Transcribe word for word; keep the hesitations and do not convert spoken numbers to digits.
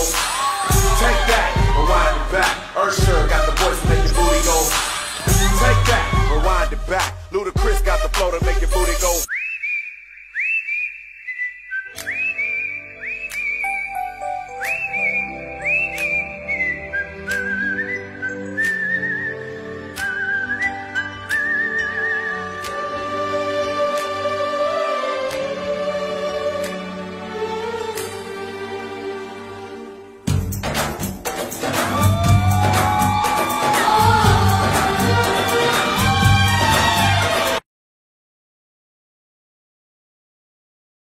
Take that, rewind it back. Usher got the voice to make your booty go. Take that, rewind it back. Ludacris got the flow to make your booty go.